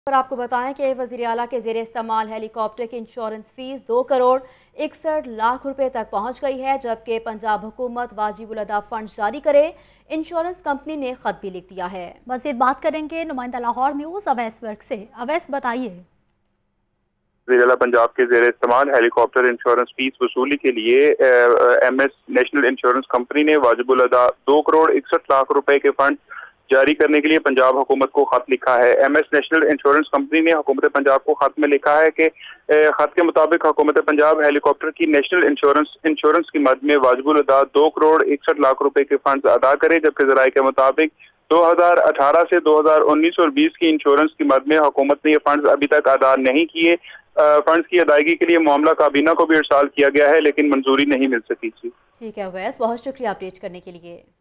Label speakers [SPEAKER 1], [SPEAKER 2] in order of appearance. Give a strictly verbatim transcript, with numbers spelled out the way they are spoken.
[SPEAKER 1] और आपको बताएं कि वज़ीर आला के ज़ेरे इस्तेमाल हेलीकॉप्टर की इंश्योरेंस फीस दो करोड़ इकसठ लाख रुपए तक पहुंच गई है, जबकि पंजाब हुकूमत वाजिबुल अदा फंड जारी करे इंश्योरेंस कंपनी ने खत भी लिख दिया है। मज़ीद बात करेंगे नुमाइंदा लाहौर न्यूज़ अवैस वर्क से। अवैस बताइए।
[SPEAKER 2] वज़ीर आला पंजाब के ज़ेरे इस्तेमाल हेलीकॉप्टर इंश्योरेंस फीस वसूली के लिए M S national insurance company ने वाजिबुल अदा दो करोड़ इकसठ लाख रुपए के फंड जारी करने के लिए पंजाब हुकूमत को खत लिखा है। M S national insurance company ने हुकूमत पंजाब को खत में लिखा है कि खत के मुताबिक हुकूमत पंजाब हेलीकॉप्टर की नेशनल इंश्योरेंस इंश्योरेंस की मद में वाजिबुल अदा दो करोड़ इकसठ लाख रुपए के फंड अदा करे, जबकि ज़राए के मुताबिक दो हजार अठारह से दो हजार उन्नीस और बीस की इंश्योरेंस की मद में हुकूमत ने ये फंड अभी तक अदा नहीं किए। फंड्स की अदायगी के लिए मामला काबीना को भी इरसाल किया गया है, लेकिन मंजूरी नहीं मिल सकी थी।
[SPEAKER 1] ठीक है वैस, बहुत शुक्रिया अपडेट करने के लिए।